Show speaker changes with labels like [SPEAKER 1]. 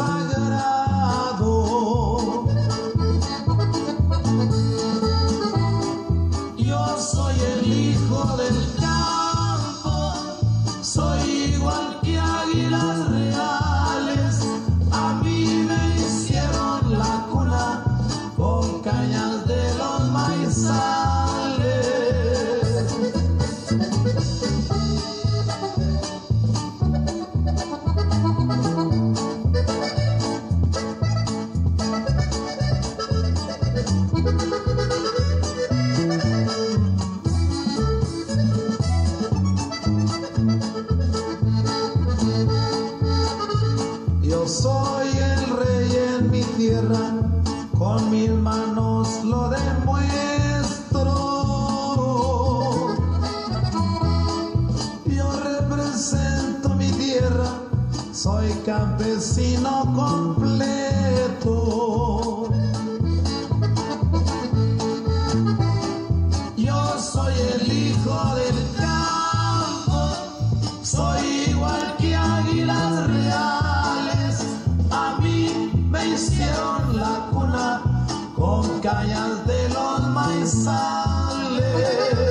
[SPEAKER 1] sagrado. Yo soy el hijo del campo, soy igual que águilas reales. A mí me hicieron la cuna con cañas de los maizales. Yo soy el rey en mi tierra, con mis manos lo demuestro. Yo represento mi tierra, soy campesino completo. Yo soy el hijo del campo, soy igual que águilas reales. A mí me hicieron la cuna con cañas de los maizales.